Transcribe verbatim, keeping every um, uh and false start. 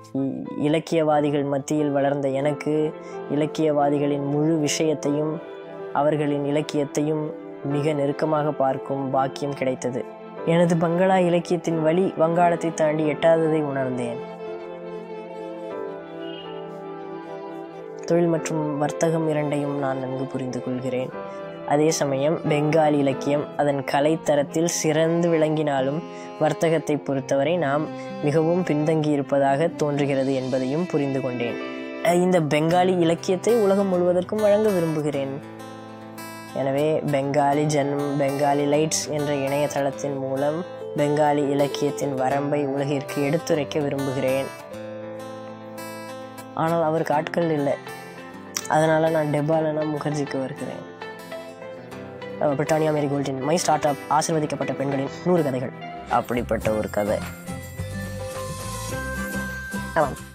இலக்கியவாதிகள் மத்தியில் வளர்ந்த எனக்கு இலக்கியவாதிகளின் முழு விஷயத்தையும் அவர்களின் இலக்கியத்தையும் மிக நெருக்கமாக பார்க்கும் பாக்கியம் கிடைத்தது. எனது பங்களா இலக்கியத்தின் வழி வங்காளத்தை தாண்டி எட்டாததை உணர்ந்தேன். தொழில் மற்றும் வர்த்தகம் இரண்டையும் நான் நன்கு புரிந்து கொள்கிறேன். அதே சமயம் பெங்காலி இலக்கியம் அதன் கலைத்தரத்தில் சிறந்து விளங்கினாலும் வர்த்தகத்தை பொறுத்தவரை நாம் மிகவும் பின்தங்கியிருப்பதாக தோன்றுகிறது என்பதையும் புரிந்து கொண்டேன். இந்த பெங்காலி இலக்கியத்தை உலகம் முழுவதற்கும் வழங்க விரும்புகிறேன். எனவே பெங்காலி ஜன்ம் பெங்காலி லைட்ஸ் என்ற இணையதளத்தின் மூலம் பெங்காலி இலக்கியத்தின் வரம்பை உலகிற்கு எடுத்துரைக்க விரும்புகிறேன். ஆனால் அவருக்கு ஆட்கள் இல்லை. அதனால் நான் டெபாலனா முகர்ஜிக்கு வருகிறேன். பிரிட்டானியா மேரி கோல்டின் மை ஸ்டார்ட் அப் ஆசீர்வதிக்கப்பட்ட பெண்களின் நூறு கதைகள் அப்படிப்பட்ட ஒரு கதை. ஆமாம்.